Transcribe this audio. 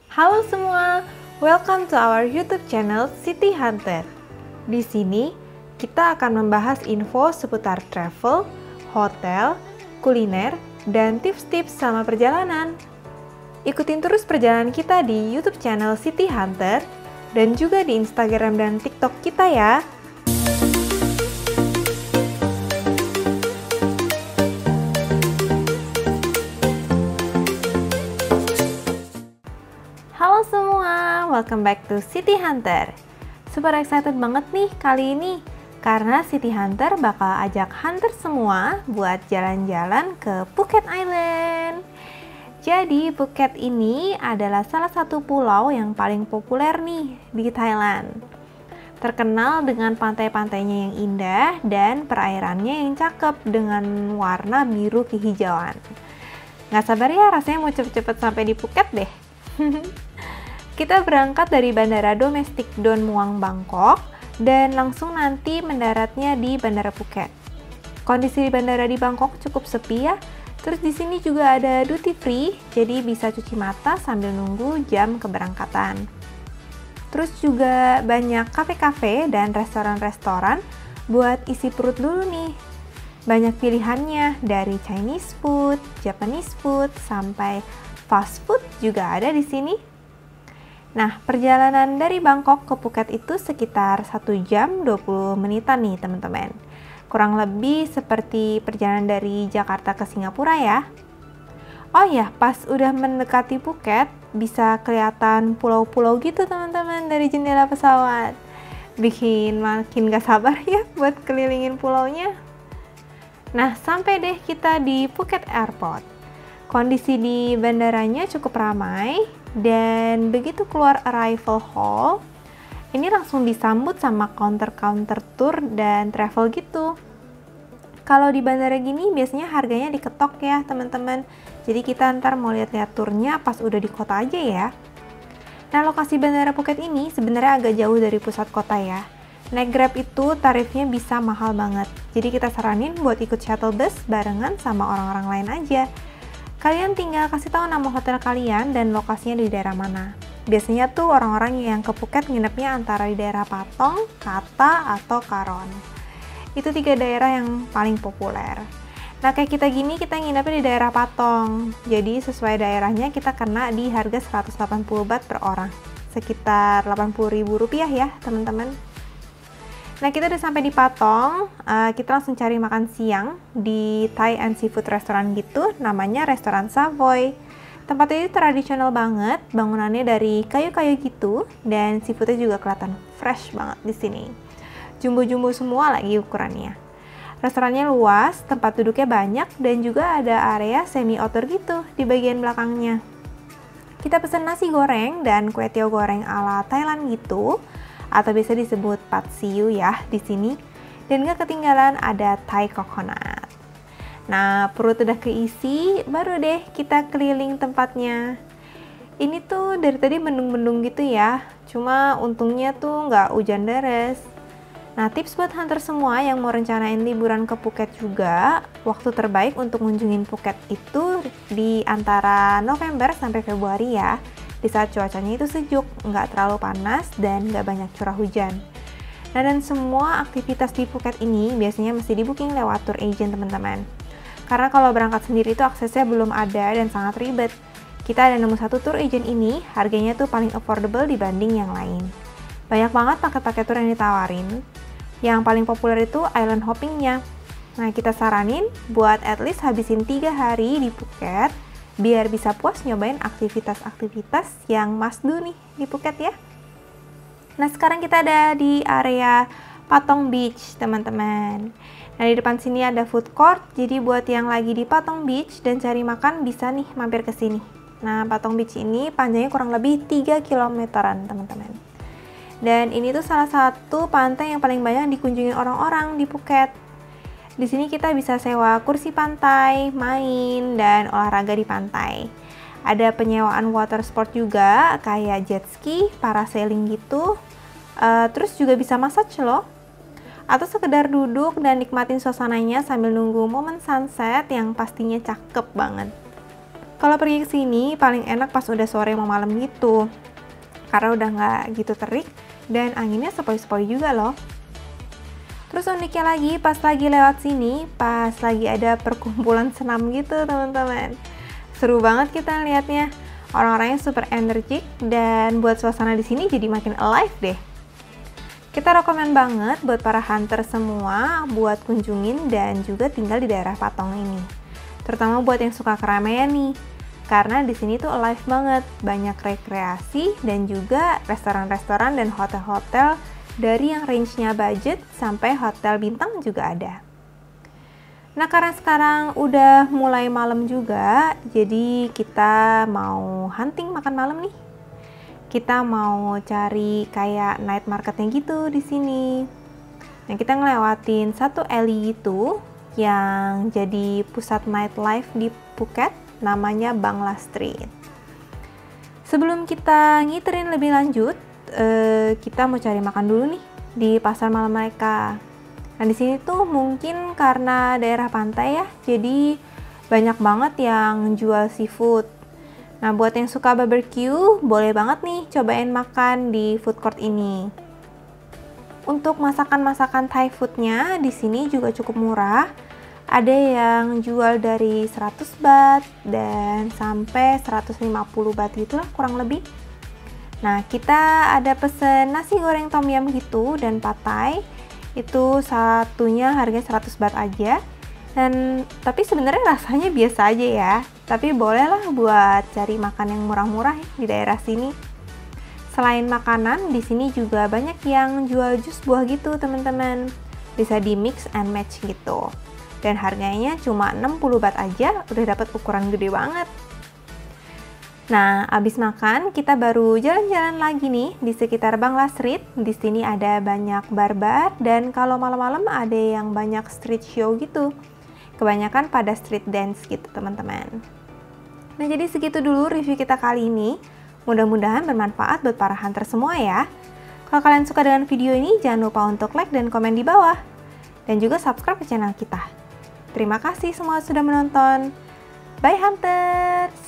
Halo semua, welcome to our YouTube channel City Hunter. Di sini kita akan membahas info seputar travel, hotel, kuliner, dan tips-tips sama perjalanan. Ikutin terus perjalanan kita di YouTube channel City Hunter dan juga di Instagram dan TikTok kita ya. Halo semua, welcome back to City Hunter. Super excited banget nih kali ini karena City Hunter bakal ajak hunter semua buat jalan-jalan ke Phuket Island. Jadi Phuket ini adalah salah satu pulau yang paling populer nih di Thailand. Terkenal dengan pantai-pantainya yang indah dan perairannya yang cakep dengan warna biru kehijauan. Nggak sabar ya rasanya mau cepet-cepet sampai di Phuket deh. Kita berangkat dari Bandara Domestik Don Muang, Bangkok, dan langsung nanti mendaratnya di Bandara Phuket. Kondisi di bandara di Bangkok cukup sepi ya. Terus di sini juga ada duty free, jadi bisa cuci mata sambil nunggu jam keberangkatan. Terus juga banyak kafe-kafe dan restoran-restoran buat isi perut dulu nih. Banyak pilihannya dari Chinese food, Japanese food, sampai fast food juga ada di sini. Nah, perjalanan dari Bangkok ke Phuket itu sekitar 1 jam 20 menitan nih teman-teman. Kurang lebih seperti perjalanan dari Jakarta ke Singapura ya. Oh ya, pas udah mendekati Phuket, bisa kelihatan pulau-pulau gitu teman-teman dari jendela pesawat. Bikin makin gak sabar ya buat kelilingin pulaunya. Nah, sampai deh kita di Phuket Airport. Kondisi di bandaranya cukup ramai, dan begitu keluar arrival hall, ini langsung disambut sama counter-counter tour dan travel gitu. Kalau di bandara gini biasanya harganya diketok ya teman-teman. Jadi kita ntar mau lihat-lihat turnya pas udah di kota aja ya. Nah, lokasi bandara Phuket ini sebenarnya agak jauh dari pusat kota ya. Naik Grab itu tarifnya bisa mahal banget. Jadi kita saranin buat ikut shuttle bus barengan sama orang-orang lain aja. Kalian tinggal kasih tahu nama hotel kalian dan lokasinya di daerah mana. Biasanya tuh orang-orang yang ke Phuket nginepnya antara di daerah Patong, Kata, atau Karon. Itu 3 daerah yang paling populer. Nah, kayak kita gini, kita nginepnya di daerah Patong. Jadi sesuai daerahnya kita kena di harga 180 baht per orang. Sekitar Rp80.000 ya teman-teman. Nah, kita udah sampai di Patong, kita langsung cari makan siang di Thai and Seafood Restaurant gitu, namanya Restoran Savoy. Tempatnya itu tradisional banget, bangunannya dari kayu-kayu gitu, dan seafoodnya juga kelihatan fresh banget di sini. Jumbo-jumbo semua lagi ukurannya. Restorannya luas, tempat duduknya banyak, dan juga ada area semi-outdoor gitu di bagian belakangnya. Kita pesen nasi goreng dan kue tiaw goreng ala Thailand gitu, atau biasa disebut pad siu ya di sini. Dan gak ketinggalan ada Thai coconut. Nah, perut udah keisi, baru deh kita keliling tempatnya. Ini tuh dari tadi mendung-mendung gitu ya, cuma untungnya tuh nggak hujan deres. Nah, tips buat hunter semua yang mau rencanain liburan ke Phuket juga, waktu terbaik untuk ngunjungin Phuket itu di antara November sampai Februari ya. Di saat cuacanya itu sejuk, nggak terlalu panas, dan nggak banyak curah hujan. Nah, dan semua aktivitas di Phuket ini biasanya mesti di booking lewat tour agent teman-teman. Karena kalau berangkat sendiri itu aksesnya belum ada dan sangat ribet. Kita ada nemu satu tour agent ini, harganya tuh paling affordable dibanding yang lain. Banyak banget paket-paket tour yang ditawarin. Yang paling populer itu island hoppingnya. Nah, kita saranin buat at least habisin 3 hari di Phuket, biar bisa puas nyobain aktivitas-aktivitas yang must do nih di Phuket ya. Nah, sekarang kita ada di area Patong Beach, teman-teman. Nah, di depan sini ada food court, jadi buat yang lagi di Patong Beach dan cari makan bisa nih mampir ke sini. Nah, Patong Beach ini panjangnya kurang lebih 3 kilometeran, teman-teman. Dan ini tuh salah satu pantai yang paling banyak dikunjungi orang-orang di Phuket. Di sini kita bisa sewa kursi pantai, main, dan olahraga di pantai. Ada penyewaan water sport juga, kayak jet ski, parasailing gitu. Terus juga bisa massage loh. Atau sekedar duduk dan nikmatin suasananya sambil nunggu momen sunset yang pastinya cakep banget. Kalau pergi ke sini paling enak pas udah sore mau malam gitu. Karena udah nggak gitu terik dan anginnya sepoi-sepoi juga loh. Terus uniknya lagi pas lagi lewat sini, pas lagi ada perkumpulan senam gitu teman-teman. Seru banget kita lihatnya. Orang-orangnya super energik dan buat suasana di sini jadi makin alive deh. Kita rekomen banget buat para hunter semua buat kunjungin dan juga tinggal di daerah Patong ini. Terutama buat yang suka keramaian nih. Karena di sini tuh alive banget, banyak rekreasi dan juga restoran-restoran dan hotel-hotel dari yang range-nya budget sampai hotel bintang juga ada. Nah, karena sekarang udah mulai malam juga, jadi kita mau hunting makan malam nih. Kita mau cari kayak night marketnya gitu di sini. Nah, kita ngelewatin satu alley itu yang jadi pusat nightlife di Phuket, namanya Bangla Street. Sebelum kita ngiterin lebih lanjut, kita mau cari makan dulu nih di pasar malam mereka. Nah, di sini tuh mungkin karena daerah pantai ya, jadi banyak banget yang jual seafood. Nah, buat yang suka barbecue, boleh banget nih cobain makan di food court ini. Untuk masakan-masakan Thai foodnya di sini juga cukup murah. Ada yang jual dari 100 baht dan sampai 150 baht gitulah kurang lebih. Nah, kita ada pesen nasi goreng tom yum gitu dan pad thai. Itu satunya harganya 100 baht aja. Dan tapi sebenarnya rasanya biasa aja ya. Tapi bolehlah buat cari makan yang murah-murah ya di daerah sini. Selain makanan, di sini juga banyak yang jual jus buah gitu, teman-teman. Bisa di mix and match gitu. Dan harganya cuma 60 baht aja, udah dapat ukuran gede banget. Nah, abis makan kita baru jalan-jalan lagi nih di sekitar Bangla Street. Di sini ada banyak bar-bar dan kalau malam-malam ada yang banyak street show gitu. Kebanyakan pada street dance gitu, teman-teman. Nah, jadi segitu dulu review kita kali ini. Mudah-mudahan bermanfaat buat para hunter semua ya. Kalau kalian suka dengan video ini, jangan lupa untuk like dan komen di bawah. Dan juga subscribe ke channel kita. Terima kasih semua sudah menonton. Bye Hunters!